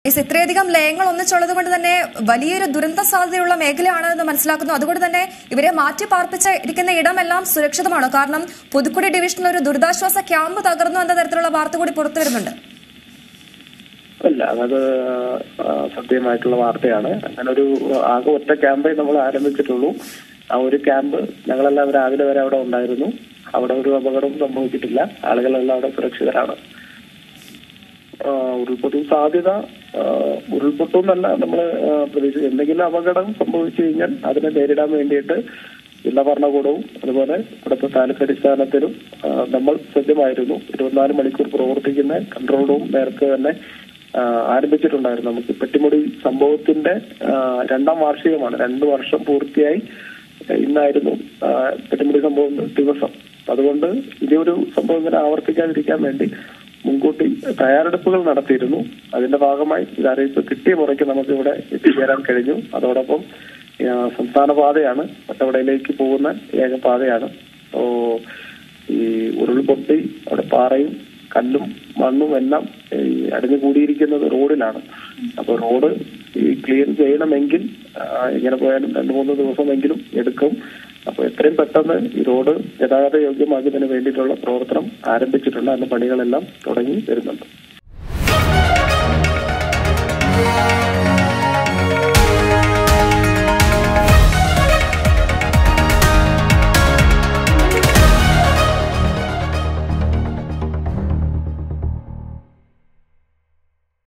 ഇത്രയധികം ലയങ്ങൾ ഒന്നിച്ചുള്ളത് കൊണ്ട് തന്നെ വലിയൊരു ദുരന്ത സാധ്യതയുള്ള മേഖലയാണ് എന്ന് മനസ്സിലാക്കുന്നു. അതുകൊണ്ട് തന്നെ ഇവരെ മാറ്റി പാർപ്പിച്ചിരിക്കുന്ന ഇടമെല്ലാം സുരക്ഷിതമാണ്. കാരണം പുതുക്കുടി ഡിവിഷനിൽ ഒരു ദുരിതാശ്വാസ ക്യാമ്പ് തകർന്നു എന്ന തരത്തിലുള്ള വാർത്ത കൂടി പുറത്തു വരുന്നുണ്ട്. അല്ല, അത് സത്യമായിട്ടുള്ള വാർത്തയാണ്. അങ്ങനെ ഒരു ആകെ ഒറ്റ ക്യാമ്പേ നമ്മൾ ആരംഭിച്ചിട്ടുള്ളൂ. ആ ഒരു ക്യാമ്പ് ഞങ്ങളെല്ലാം രാവിലെ വരെ അവിടെ ഉണ്ടായിരുന്നു. അവിടെ ഒരു അപകടവും സംഭവിച്ചിട്ടില്ല. ആളുകളെല്ലാം അവിടെ സുരക്ഷിതരാണ്. ഉരുൾപൊട്ടൽ സാധ്യത ഉരുൾപൊട്ടുമെന്നല്ല നമ്മൾ പ്രതീക്ഷിച്ചത്. എന്തെങ്കിലും അപകടം സംഭവിച്ചു കഴിഞ്ഞാൽ അതിനെ നേരിടാൻ വേണ്ടിയിട്ട് ജില്ലാ ഭരണകൂടവും അതുപോലെ ഇവിടുത്തെ താലൂക്കടിസ്ഥാനത്തിലും നമ്മൾ സജ്ജമായിരുന്നു. 24 മണിക്കൂർ പ്രവർത്തിക്കുന്ന കൺട്രോൾ റൂം നേരത്തെ തന്നെ ആരംഭിച്ചിട്ടുണ്ടായിരുന്നു. നമുക്ക് പെട്ടിമുടി സംഭവത്തിന്റെ 2ാം വാർഷികമാണ്. 2 വർഷം പൂർത്തിയായി ഇന്നായിരുന്നു പെട്ടിമുടി സംഭവം ദിവസം. അതുകൊണ്ട് ഇതൊരു സംഭവം ഇങ്ങനെ ആവർത്തിക്കാതിരിക്കാൻ വേണ്ടി മുൻകൂട്ടി തയ്യാറെടുപ്പുകൾ നടത്തിയിരുന്നു. അതിന്റെ ഭാഗമായി ഇത് അറിയിപ്പ് കിട്ടിയ മുറയ്ക്ക് നമുക്ക് ഇവിടെ എത്തിച്ചേരാൻ കഴിഞ്ഞു. അതോടൊപ്പം സംസ്ഥാന പാതയാണ്, വട്ടവടയിലേക്ക് പോകുന്ന ഏക പാതയാണ്. ഈ ഉരുൾപൊട്ടി അവിടെ പാറയും കല്ലും മണ്ണും എല്ലാം അടിഞ്ഞുകൂടിയിരിക്കുന്നത് റോഡിലാണ്. അപ്പൊ റോഡ് ക്ലിയർ ചെയ്യണമെങ്കിൽ ഇങ്ങനെ പോയാലും 2-3 ദിവസമെങ്കിലും എടുക്കും. അപ്പൊ എത്രയും പെട്ടെന്ന് ഈ റോഡ് ഗതാഗത യോഗ്യമാക്കുന്നതിന് വേണ്ടിയിട്ടുള്ള പ്രവർത്തനം ആരംഭിച്ചിട്ടുണ്ട്. അതിന്റെ പണികളെല്ലാം തുടങ്ങി വരുന്നുണ്ട്.